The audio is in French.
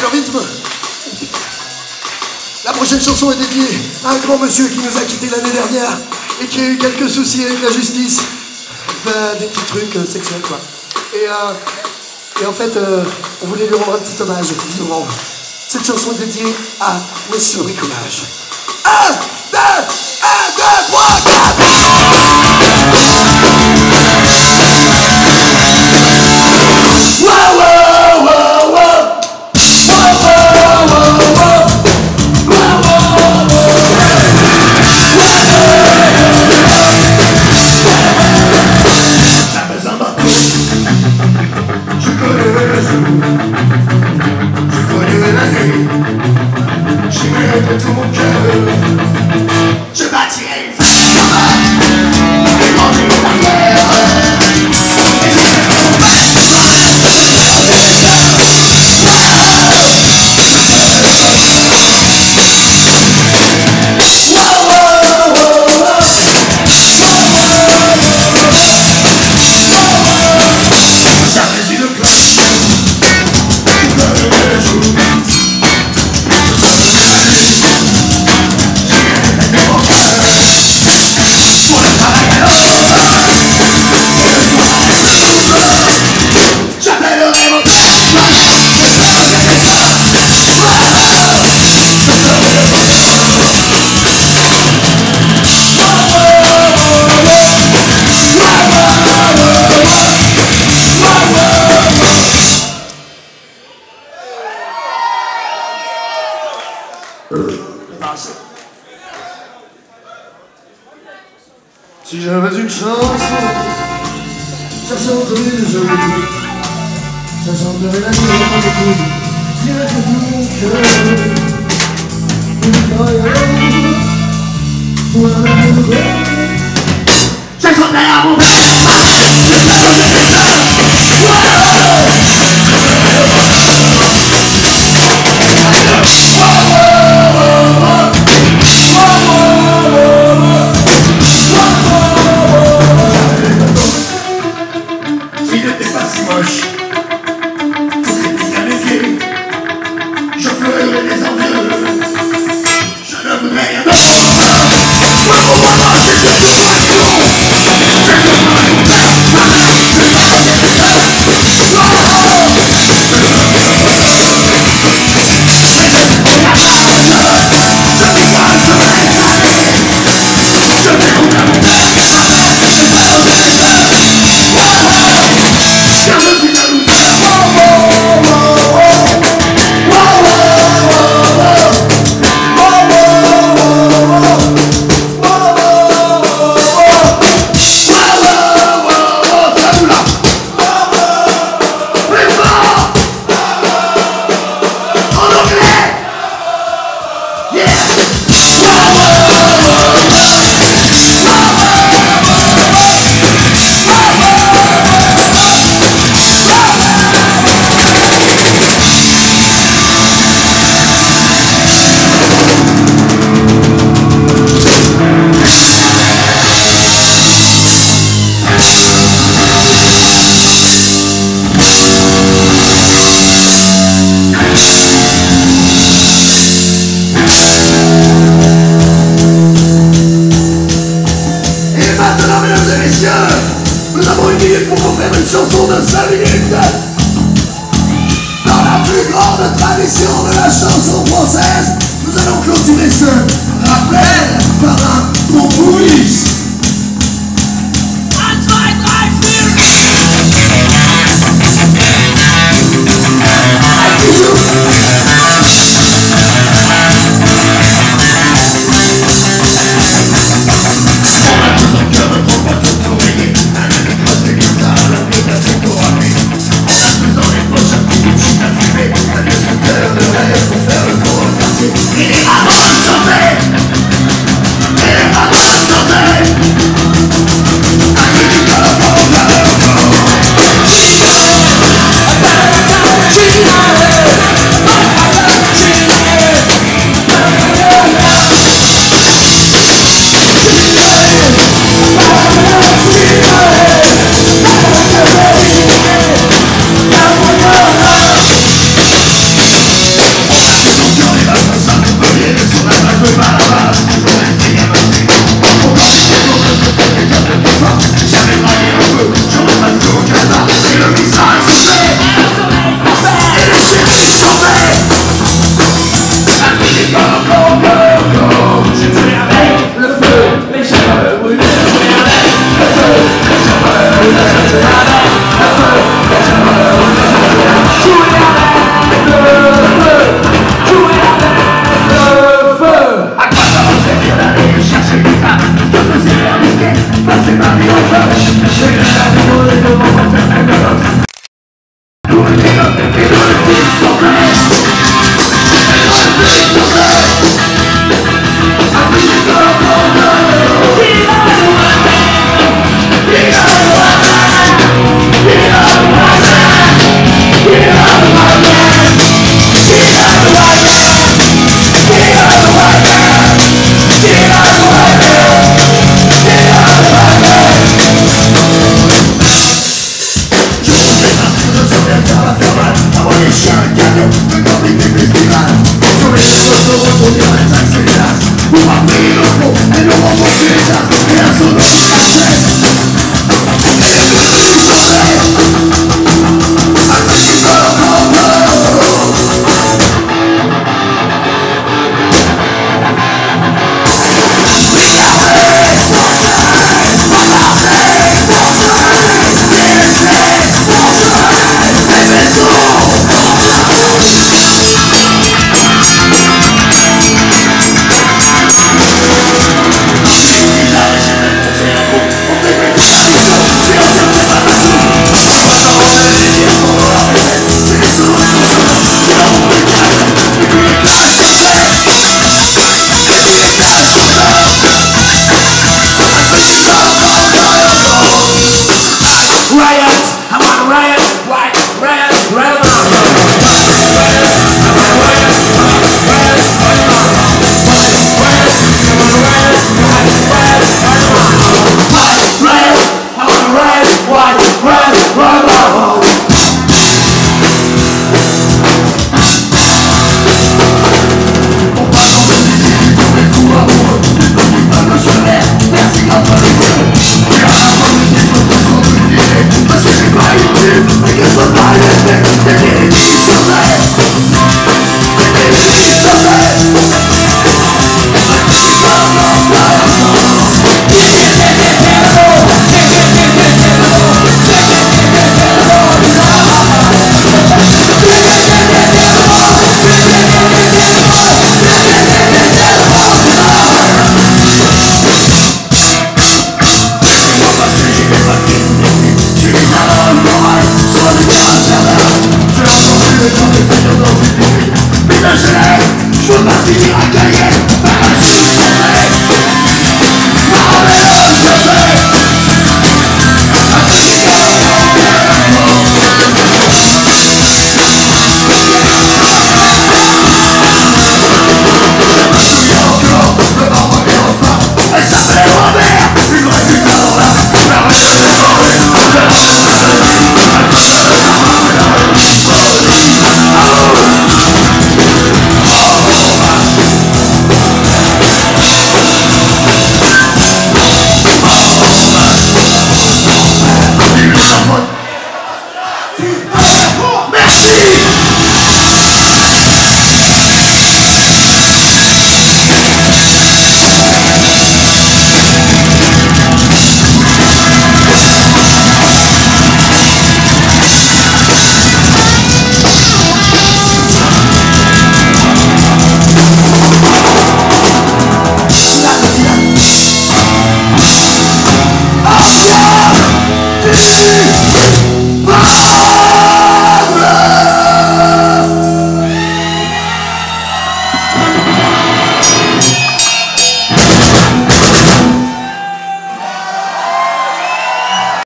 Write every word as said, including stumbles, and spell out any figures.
le rythme. La prochaine chanson est dédiée à un grand monsieur qui nous a quittés l'année dernière et qui a eu quelques soucis avec la justice. Ben, des petits trucs euh, sexuels, quoi. Et, euh, et en fait, euh, on voulait lui rendre un petit hommage vivant. Cette chanson est dédiée à Monsieur Bricolage. Un, deux, un, deux, trois, quatre. Wow, wow, wow, wow. Wow, wow, wow, wow. J'avais un bateau, je connais le jour, je connais la nuit, j'y mets tout mon cœur, je bâtirai une femme là-bas, et manger une barrière, et je vais mon Si j'avais une chanson, ça chanterait les jeux, ça chanterait la nuit dans le coude, rien que tout mon cœur. Une croyance, pour un amour, je chanterais à mon père, je chanterais les nous avons une minute pour vous faire une chanson de cinq minutes. Dans la plus grande tradition de la chanson française, nous allons clôturer ce rappel par un bon pouce. Et avant de chanter Uma mina, e não vou você já. É a sua